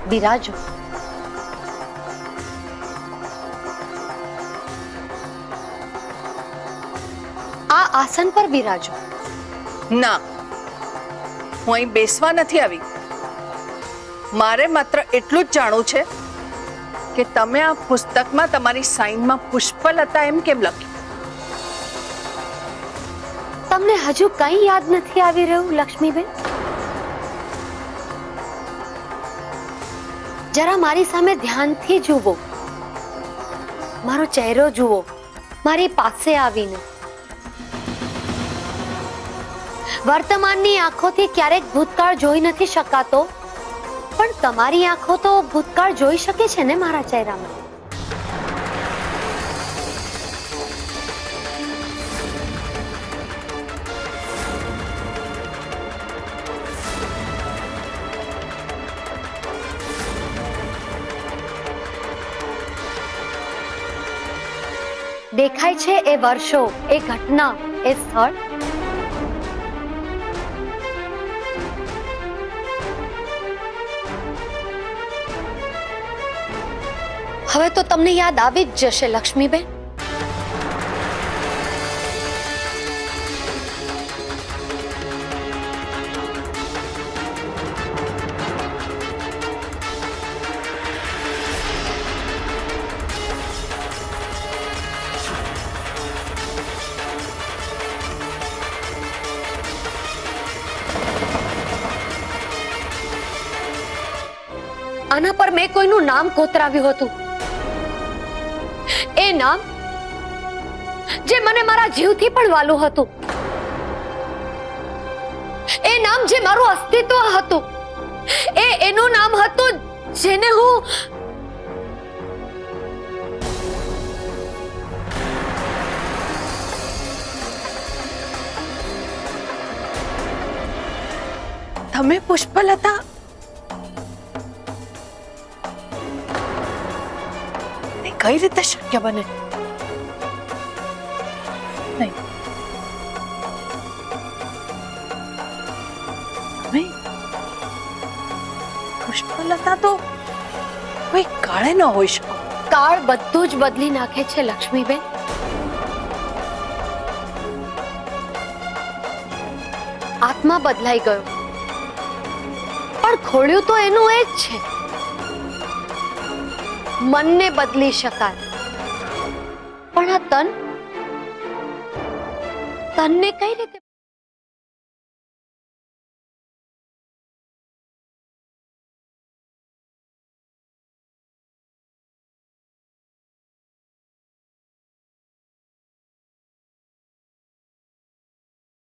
બિરાજો. આ આસન પર બિરાજો. ના, હું અહીં બેસવા નથી આવી. મારે માત્ર એટલું જ જાણવું છે કે તમે આ પુસ્તકમાં તમારી સાઈનમાં પુષ્પલતા એમ કેમ લખ્યું? તમને હજુ કંઈ યાદ નથી આવી રહ્યું લક્ષ્મીબેન? જરા મારી સામે ધ્યાનથી જુઓ, મારો ચહેરો જુઓ, મારી પાસે આવીને. વર્તમાનની આંખોથી ક્યારેક ભૂતકાળ જોઈ નથી શકાતો, પણ તમારી આંખો તો ભૂતકાળ જોઈ શકે છે ને મારા ચહેરામાં. દેખાય છે એ વર્ષો, એ ઘટના, એ સ્થળ? હવે તો તમને યાદ આવી જ જશે લક્ષ્મીબેન. આના પર મેં કોઈનું નામ કોતરાવ્યું હતું. એ નામ જે મને મારા જીવથી પણ વાલું હતું. એ નામ જે મારું અસ્તિત્વ હતું. એનું નામ હતું જેને હું તમે પુષ્પલતા? કઈ રીતે શક્ય બને? નહીં, પુષ્પલતા તો કોઈ કાળે ન હોઈ શકો. કાળ બધું જ બદલી નાખે છે લક્ષ્મીબેન. આત્મા બદલાઈ ગયો, પણ ખોળ્યું તો એનું એ જ છે. મનને બદલી શકાય, પણ આ તનને કઈ રીતે?